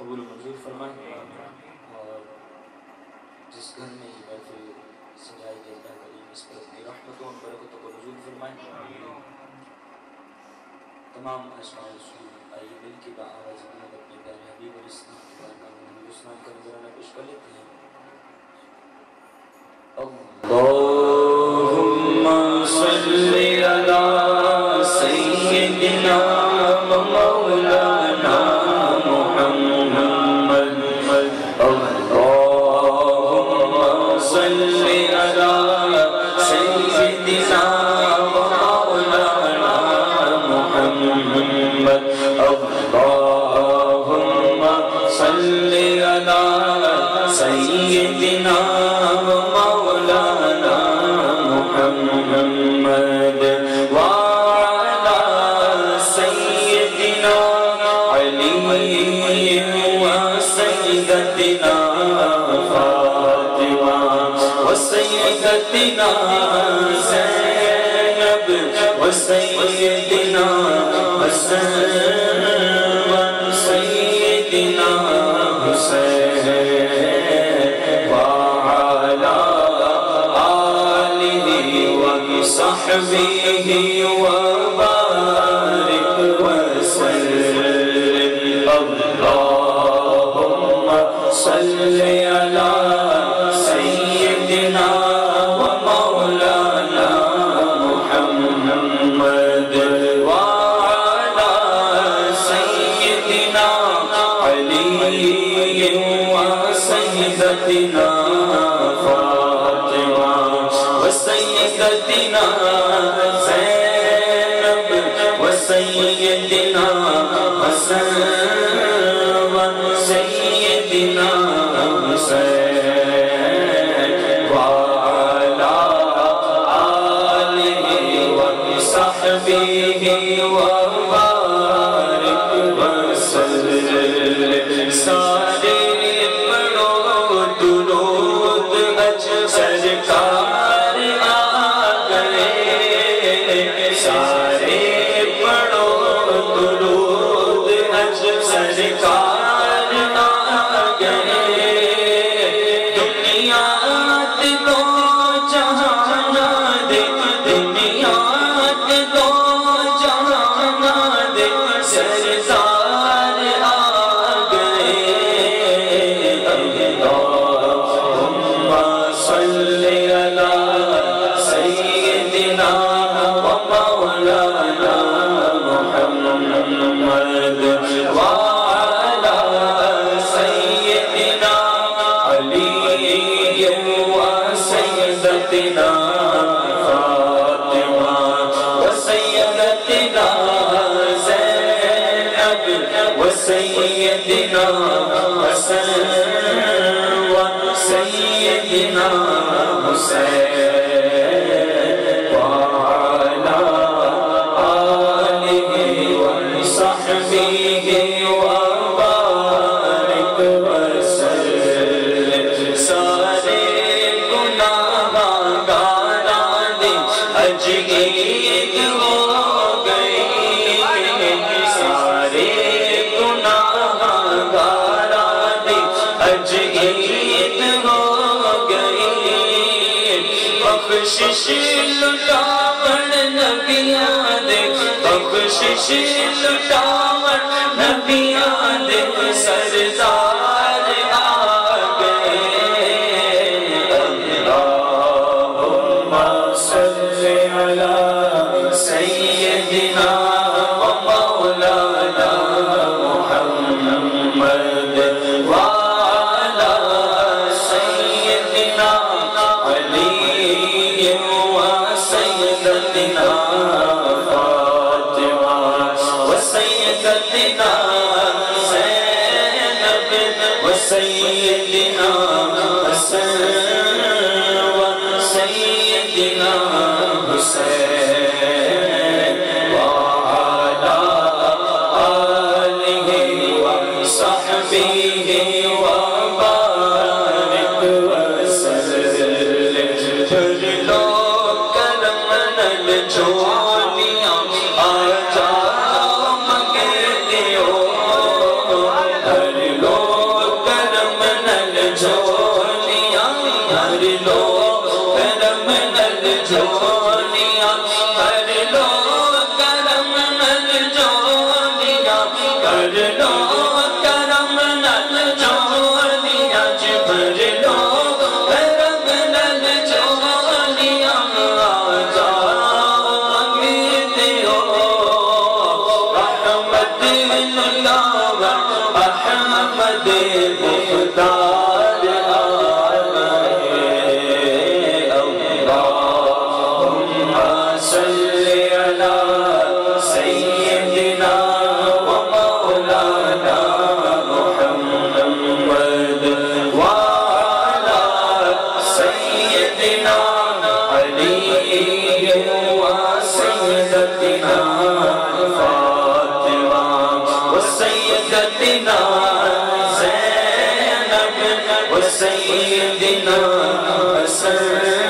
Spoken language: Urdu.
قبول و منظور فرمائے، اور جس گھر میں یہ محفل سجائی گئی اللہ کریم اس پر اپنی رحمتوں اور برکتوں کو نزول فرمائے۔ تمام اسماء رسول آئیے مل کے بآواز بلند اپنے پیارے حبیب علیہ السلام کے بارگاہ میں نبی اسلام کا نظرانہ پیش کر لیتے ہیں۔ اللہم صلی علی سیدنا و مولانا محمد، اللہم صلی علی سیدنا و مولانا محمد، اللہم صلی علی سیدنا و مولانا محمد وعلی سیدنا علی و سیدتنا فاطمہ و سیدتنا زینب و سیدنا حسن و سیدنا حسین وعلی آلہ وصحبہ وبارک وسلم۔ اللہم صلی علی سیدنا و مولانا محمد وعلی سیدنا علی و سیدتنا فاطمہ و سیدتنا زینب و سیدنا حسن و سیدنا حسین وعلی آلہ وصحبہ وبارک وسلم۔ سارے پڑھو درود اج سرکار آ گئے، سارے پڑھو درود اج سرکار آ گئے، دنیا دو جہاں دے، دنیا دو جہاں دے سرکار آ گئے۔ اللہم صلی علی سیدنا و مولانا محمد وعلی سیدنا علی و سیدتنا فاطمہ و سیدتنا زینب و سیدنا حسن و سیدنا حسین وعلی آلہ وصحبہ وبارک وسلم۔ سارے گناہ گاراں دی اج عید ہو گئی، سارے گناہ گاراں دی اج عید ہو گئی، بخشش لٹاون نبیاں دے، بخشش لٹاون نبیاں دے سردار آ گئے۔ اللہم صلی علی سیدنا و مولانا محمد وعلی سیدنا علی و سیدتنا فاطمہ و سیدتنا زینب و سیدنا حسن و سیدنا حسین وعلی آلہ وصحبہ وبارک وسلم۔ پھر لو کرم نل جوانیاں آ جاؤ مگر دیو، ہر لو سیدتنا فاطمہ و سیدتنا زینب و سیدنا حسن